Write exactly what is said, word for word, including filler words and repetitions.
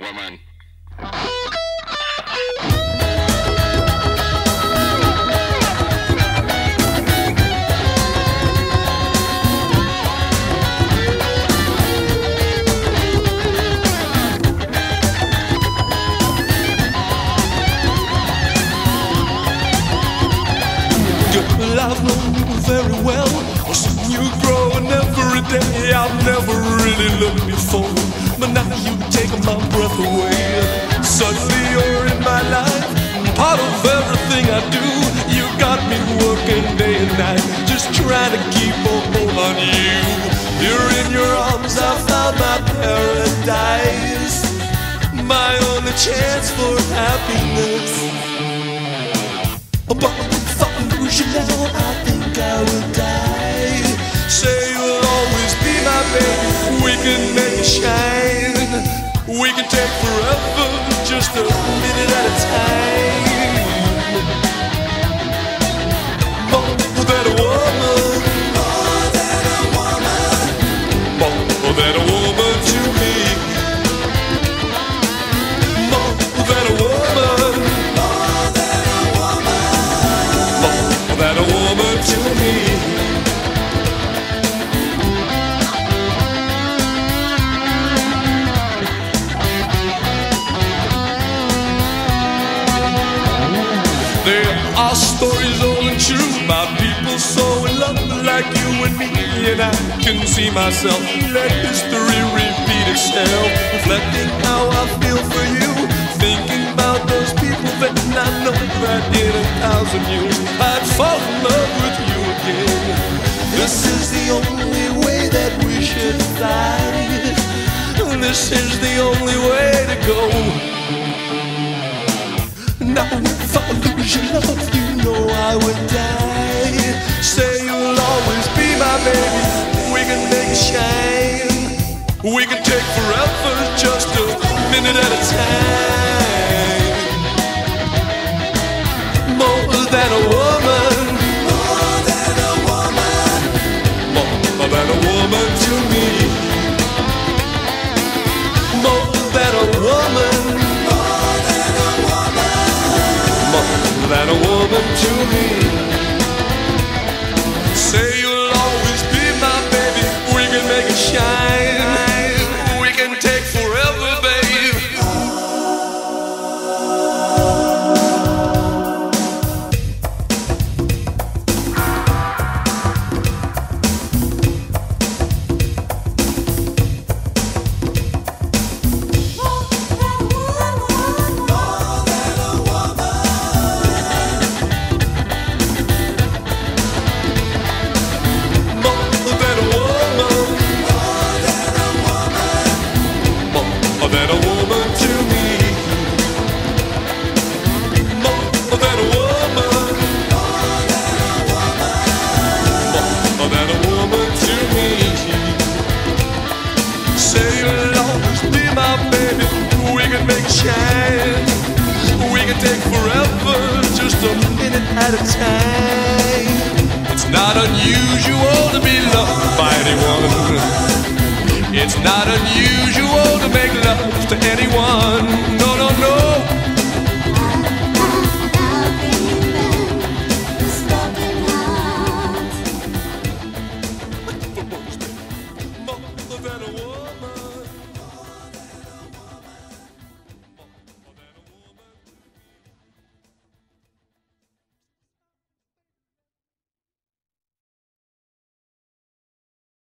woman. Girl, I've known you very well. I've seen you growing every day. I've never really loved before, but now you take my breath away. Suddenly you're in my life, part of everything I do. You got me working day and night, just trying to keep a hold on you. You're in your arms, I found my paradise, my only chance for happiness. But if I lose you now, I think I will die. Say you'll always be my baby, we can make it shine. We can take forever, just a minute at a time. More than a woman, more than a woman, more than a woman to me. More than a woman, more than a woman, more than a woman to me. There are stories old and true about people so in love like you and me, and I can see myself. Let history repeat itself, reflecting how I feel for you, thinking about those people that I know that in a thousand years I'd fall in love with you again. This is the only way that we should fly. This is the only way to go. Now if I lose your love, you know I would die. Say you'll always be my baby, we can make it shine. We can take forever, just a minute at a time. More than a woman, more than a woman, more than a woman to me. More than a woman, than a woman to me. Say you'll always be my baby, we can make it shine. We can take forever, babe. Than a woman to me. More than a woman, more than a woman to me. Say you'll always be my baby, we can make it shine. We can take forever, just a minute at a time. It's not unusual to be loved by anyone. It's not unusual to make love